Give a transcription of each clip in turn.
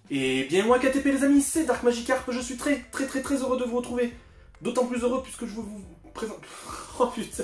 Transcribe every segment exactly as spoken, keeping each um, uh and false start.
Et bien moi K T P les amis, c'est Dark Magikarp, je suis très très très très heureux de vous retrouver. D'autant plus heureux puisque je vous présente... Oh putain.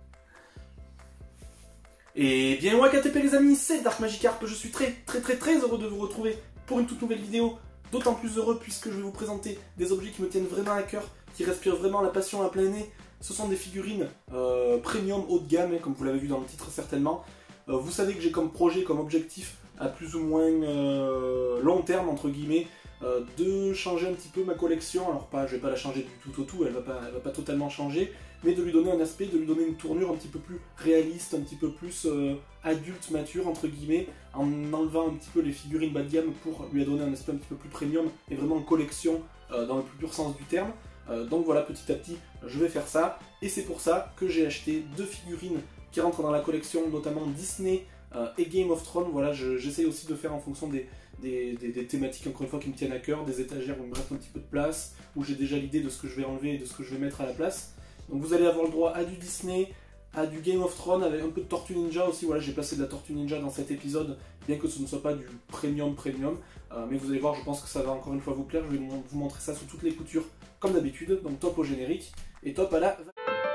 Et bien moi K T P les amis, c'est Dark Magikarp, je suis très très très très heureux de vous retrouver pour une toute nouvelle vidéo. D'autant plus heureux puisque je vais vous présenter des objets qui me tiennent vraiment à cœur, qui respirent vraiment la passion à plein nez. Ce sont des figurines euh, premium haut de gamme, hein, comme vous l'avez vu dans le titre certainement. Euh, vous savez que j'ai comme projet, comme objectif, à plus ou moins euh, long terme, entre guillemets, euh, de changer un petit peu ma collection. Alors pas, je vais pas la changer du tout au tout, elle va pas, elle va pas totalement changer, mais de lui donner un aspect, de lui donner une tournure un petit peu plus réaliste, un petit peu plus euh, adulte, mature, entre guillemets, en enlevant un petit peu les figurines bas de gamme pour lui donner un aspect un petit peu plus premium, et vraiment en collection, euh, dans le plus pur sens du terme. Euh, donc voilà, petit à petit, je vais faire ça, et c'est pour ça que j'ai acheté deux figurines qui rentrent dans la collection, notamment Disney euh, et Game of Thrones. Voilà, j'essaye aussi de faire en fonction des, des, des, des thématiques, encore une fois, qui me tiennent à cœur, des étagères où il me reste un petit peu de place, où j'ai déjà l'idée de ce que je vais enlever et de ce que je vais mettre à la place. Donc vous allez avoir le droit à du Disney, à du Game of Thrones, avec un peu de Tortue Ninja aussi. Voilà, j'ai placé de la Tortue Ninja dans cet épisode, bien que ce ne soit pas du premium premium. Euh, mais vous allez voir, je pense que ça va encore une fois vous plaire. Je vais vous montrer ça sous toutes les coutures, comme d'habitude. Donc top au générique, et top à la...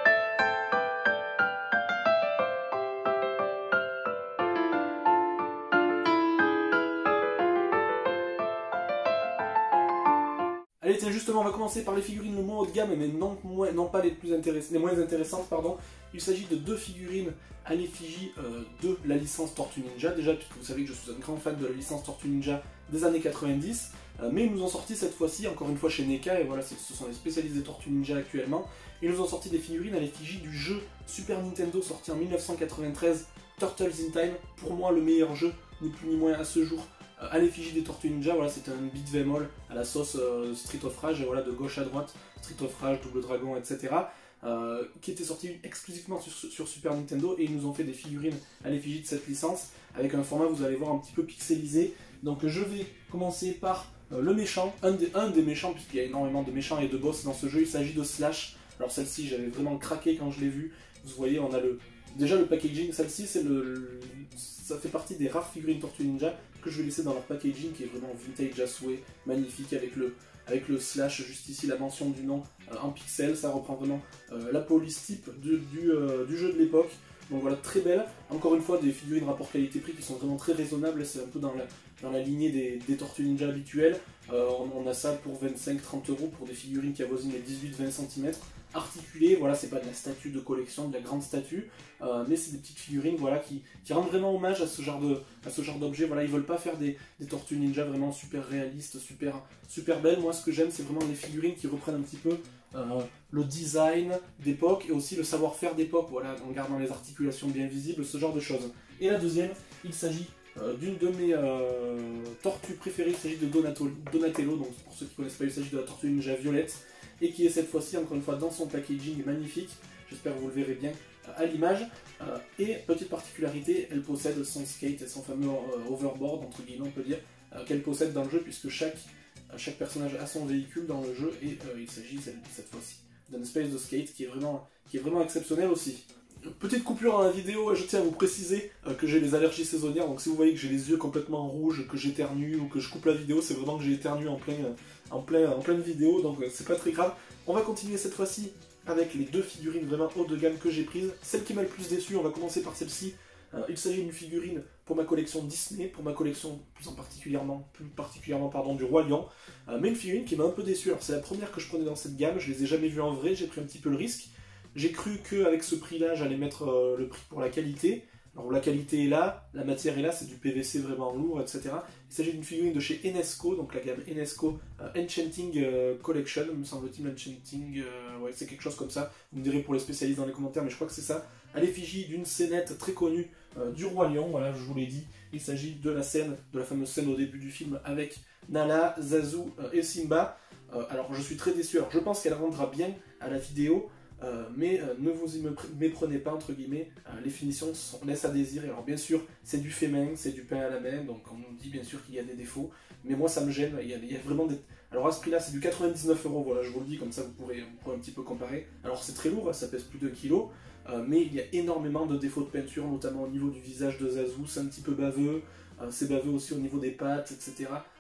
Allez tiens, justement on va commencer par les figurines le moins haut de gamme, mais non, moins, non pas les, plus intéress les moins intéressantes, pardon. Il s'agit de deux figurines à l'effigie euh, de la licence Tortue Ninja, déjà puisque vous savez que je suis un grand fan de la licence Tortue Ninja des années quatre-vingt-dix, euh, mais ils nous ont sorti cette fois-ci, encore une fois chez NECA, et voilà, ce sont les spécialistes des Tortues Ninja actuellement, ils nous ont sorti des figurines à l'effigie du jeu Super Nintendo sorti en mille neuf cent quatre-vingt-treize, Turtles in Time, pour moi le meilleur jeu, ni plus ni moins à ce jour, à l'effigie des Tortues Ninja. Voilà, c'était un beat'em all à la sauce euh, Street of Rage, et voilà, de gauche à droite, Street of Rage, Double Dragon, et cetera. Euh, qui était sorti exclusivement sur, sur Super Nintendo, et ils nous ont fait des figurines à l'effigie de cette licence, avec un format, vous allez voir, un petit peu pixelisé. Donc je vais commencer par euh, le méchant, un des, un des méchants, puisqu'il y a énormément de méchants et de boss dans ce jeu. Il s'agit de Slash. Alors celle-ci, j'avais vraiment craqué quand je l'ai vue. Vous voyez, on a le... déjà le packaging, celle-ci, c'est le... le... ça fait partie des rares figurines Tortue Ninja que je vais laisser dans leur packaging, qui est vraiment vintage à souhait, magnifique, avec le, avec le slash juste ici, la mention du nom euh, en pixels. Ça reprend vraiment euh, la police type du, du, euh, du jeu de l'époque. Donc voilà, très belle. Encore une fois, des figurines rapport qualité-prix qui sont vraiment très raisonnables. C'est un peu dans la, dans la lignée des, des Tortues Ninja habituelles. Euh, on, on a ça pour vingt-cinq à trente euros pour des figurines qui avoisinent les dix-huit à vingt centimètres. Articulées, voilà, c'est pas de la statue de collection, de la grande statue, euh, mais c'est des petites figurines, voilà, qui, qui rendent vraiment hommage à ce genre de, à ce genre d'objet. Voilà, ils veulent pas faire des, des Tortues Ninja vraiment super réalistes, super, super belles. Moi, ce que j'aime, c'est vraiment les figurines qui reprennent un petit peu euh, le design d'époque et aussi le savoir-faire d'époque, voilà, en gardant les articulations bien visibles, ce genre de choses. Et la deuxième, il s'agit euh, d'une de mes euh, tortues préférées. Il s'agit de Donato, Donatello. Donc pour ceux qui ne connaissent pas, il s'agit de la Tortue Ninja violette, et qui est cette fois-ci, encore une fois, dans son packaging magnifique. J'espère que vous le verrez bien euh, à l'image. Euh, et petite particularité, elle possède son skate et son fameux euh, overboard, entre guillemets, on peut dire, euh, qu'elle possède dans le jeu, puisque chaque, euh, chaque personnage a son véhicule dans le jeu, et euh, il s'agit cette, cette fois-ci d'un espèce de skate qui est, vraiment, qui est vraiment exceptionnel aussi. Petite coupure dans la vidéo, je tiens à vous préciser euh, que j'ai les allergies saisonnières, donc si vous voyez que j'ai les yeux complètement rouges, que j'éternue ou que je coupe la vidéo, c'est vraiment que j'ai éternué en, plein, euh, en, plein, en pleine vidéo, donc euh, c'est pas très grave. On va continuer cette fois-ci avec les deux figurines vraiment haut de gamme que j'ai prises. Celle qui m'a le plus déçu, on va commencer par celle-ci. Euh, il s'agit d'une figurine pour ma collection Disney, pour ma collection plus en particulièrement, plus particulièrement pardon, du Roi Lion, euh, mais une figurine qui m'a un peu déçu. Alors c'est la première que je prenais dans cette gamme, je les ai jamais vues en vrai, j'ai pris un petit peu le risque. J'ai cru qu'avec ce prix-là, j'allais mettre euh, le prix pour la qualité. Alors la qualité est là, la matière est là, c'est du P V C vraiment lourd, et cetera. Il s'agit d'une figurine de chez Enesco, donc la gamme Enesco euh, Enchanting euh, Collection, me semble-t-il, Enchanting, euh, ouais, c'est quelque chose comme ça. Vous me direz pour les spécialistes dans les commentaires, mais je crois que c'est ça. À l'effigie d'une scénette très connue euh, du Roi Lion, voilà, je vous l'ai dit. Il s'agit de la scène, de la fameuse scène au début du film avec Nala, Zazu euh, et Simba. Euh, alors je suis très déçu, alors je pense qu'elle rendra bien à la vidéo. Euh, mais euh, ne vous y méprenez pas, entre guillemets, euh, les finitions sont, laissent à désirer. Alors bien sûr, c'est du fait main, c'est du pain à la main, donc on nous dit bien sûr qu'il y a des défauts, mais moi ça me gêne, il y a, il y a vraiment des... Alors à ce prix-là, c'est du quatre-vingt-dix-neuf euros, voilà, je vous le dis, comme ça vous pourrez, vous pourrez un petit peu comparer. Alors c'est très lourd, ça pèse plus d'un kilo, euh, mais il y a énormément de défauts de peinture, notamment au niveau du visage de Zazu, c'est un petit peu baveux, euh, c'est baveux aussi au niveau des pattes, et cetera.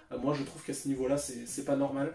Euh, moi je trouve qu'à ce niveau-là c'est pas normal.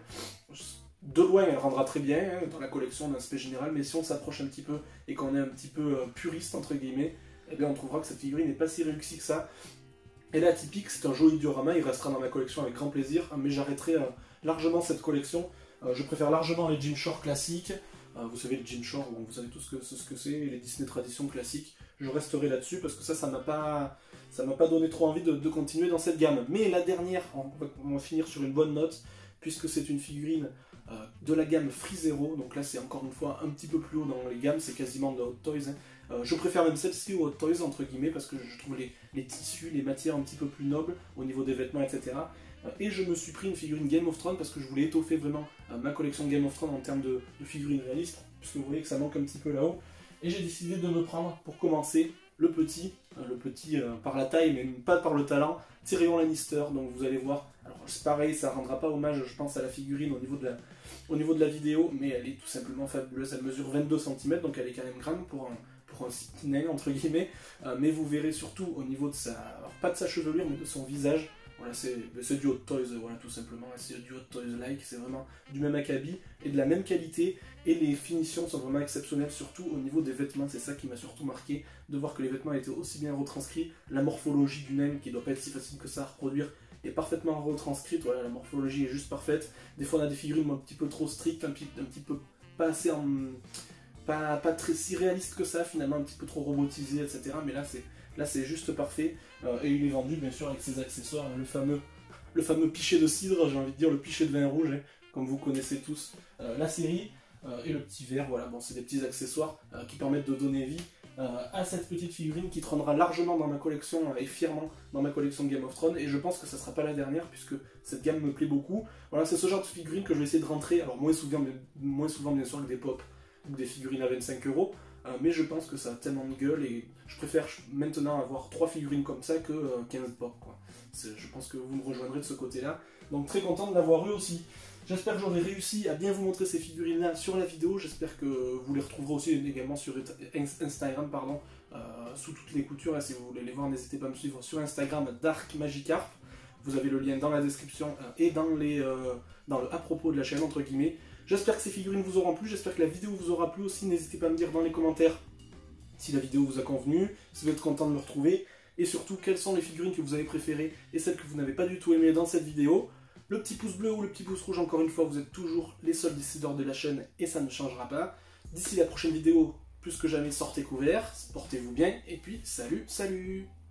De loin elle rendra très bien hein, dans la collection d'un aspect général, mais si on s'approche un petit peu et qu'on est un petit peu euh, puriste entre guillemets, eh bien on trouvera que cette figurine n'est pas si réussie que ça. Elle est atypique, c'est un joli diorama, il restera dans ma collection avec grand plaisir, mais j'arrêterai euh, largement cette collection. Euh, je préfère largement les Jim Shore classiques. Euh, vous savez, les Jim Shore, bon, vous savez tout ce que c'est, ce que les Disney Traditions classiques. Je resterai là-dessus parce que ça, ça m'a pas, ça m'a pas donné trop envie de, de continuer dans cette gamme. Mais la dernière, on va, on va finir sur une bonne note, puisque c'est une figurine euh, de la gamme Free Zero. Donc là, c'est encore une fois un petit peu plus haut dans les gammes, c'est quasiment de Hot Toys. Hein. Euh, je préfère même celle-ci aux Hot Toys, entre guillemets, parce que je trouve les, les tissus, les matières un petit peu plus nobles au niveau des vêtements, et cetera. Et je me suis pris une figurine Game of Thrones parce que je voulais étoffer vraiment euh, ma collection Game of Thrones en termes de, de figurines réalistes, puisque vous voyez que ça manque un petit peu là-haut. Et j'ai décidé de me prendre, pour commencer, le petit, euh, le petit euh, par la taille, mais pas par le talent, Tyrion Lannister. Donc vous allez voir, alors c'est pareil, ça rendra pas hommage, je pense, à la figurine au niveau de la, au niveau de la vidéo, mais elle est tout simplement fabuleuse. Elle mesure vingt-deux centimètres, donc elle est quand même grande pour un, pour un sentinelle, entre guillemets. Euh, mais vous verrez surtout au niveau de sa, alors pas de sa chevelure, mais de son visage. Voilà, c'est du Hot Toys, voilà, tout simplement, c'est du Hot Toys-like, c'est vraiment du même acabit et de la même qualité, et les finitions sont vraiment exceptionnelles, surtout au niveau des vêtements. C'est ça qui m'a surtout marqué, de voir que les vêtements étaient aussi bien retranscrits, la morphologie du naine, qui doit pas être si facile que ça à reproduire, est parfaitement retranscrite, voilà, la morphologie est juste parfaite. Des fois on a des figurines un petit peu trop strictes, un petit, un petit peu pas assez en... Pas, pas très si réaliste que ça, finalement, un petit peu trop robotisé, et cetera. Mais là, c'est là c'est juste parfait. Euh, et il est vendu, bien sûr, avec ses accessoires, le fameux, le fameux pichet de cidre, j'ai envie de dire, le pichet de vin rouge, hein, comme vous connaissez tous euh, la série. Euh, et le petit verre, voilà, bon, c'est des petits accessoires euh, qui permettent de donner vie euh, à cette petite figurine qui trônera largement dans ma collection euh, et fièrement dans ma collection Game of Thrones. Et je pense que ça sera pas la dernière, puisque cette gamme me plaît beaucoup. Voilà, c'est ce genre de figurine que je vais essayer de rentrer, alors moins souvent, mais, moins souvent bien sûr que des pop ou des figurines à vingt-cinq euros, euh, mais je pense que ça a tellement de gueule et je préfère maintenant avoir trois figurines comme ça que euh, quinze pop, quoi. Je pense que vous me rejoindrez de ce côté-là, donc très content de l'avoir eu aussi. J'espère que j'aurai réussi à bien vous montrer ces figurines-là sur la vidéo, j'espère que vous les retrouverez aussi également sur Instagram, pardon, euh, sous toutes les coutures. Là, si vous voulez les voir, n'hésitez pas à me suivre sur Instagram, Dark Magikarp. Vous avez le lien dans la description euh, et dans, les, euh, dans le à propos de la chaîne, entre guillemets. J'espère que ces figurines vous auront plu, j'espère que la vidéo vous aura plu aussi. N'hésitez pas à me dire dans les commentaires si la vidéo vous a convenu, si vous êtes content de me retrouver, et surtout quelles sont les figurines que vous avez préférées et celles que vous n'avez pas du tout aimées dans cette vidéo. Le petit pouce bleu ou le petit pouce rouge, encore une fois, vous êtes toujours les seuls décideurs de la chaîne et ça ne changera pas. D'ici la prochaine vidéo, plus que jamais, sortez couverts, portez-vous bien, et puis salut, salut!